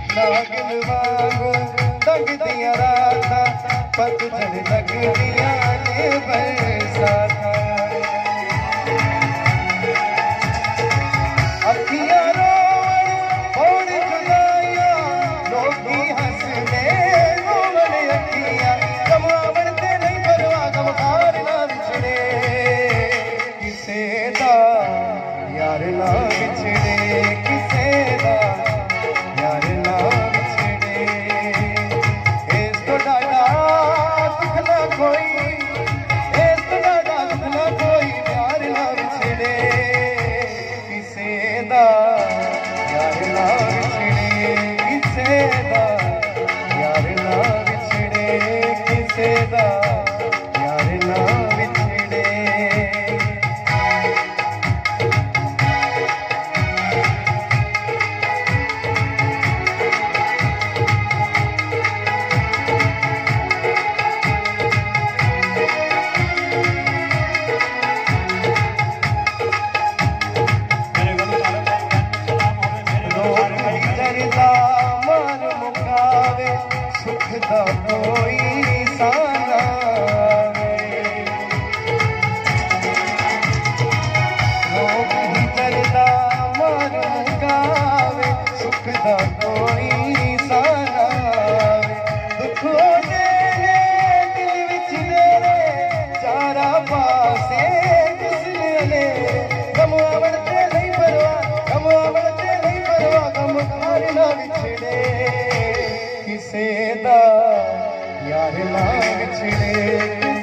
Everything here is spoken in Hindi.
नागिन वांगू लगदियां रातां पतझड़ लगदियां ने बरसातां अखियां रोवण होण जुदाइयां लोकी हसदे रोवण अखियां गम आवण ते नहीं परवाह गम खार ना विछड़े किसे दा यार ना विछड़े किसे दा यार ना विछड़े इस तो डाडा दुख ना कोई इस तो डाडा दुख ना कोई प्यार ना विछड़े किसे दा यार ना विछड़े किसे दा यार ना विछड़े किसे दा यार ना विछड़े मान मुकावे सुख दा कोई साना लोग ही जरदा मान मुकावे सुख दा कोई साना दुख होने दिल विच तेरे चारा पासे किसने गम आवण ते नहीं परवाह गम आवण ते नहीं परवाह गम खार ना विछड़े किसे दा यार ना विछड़े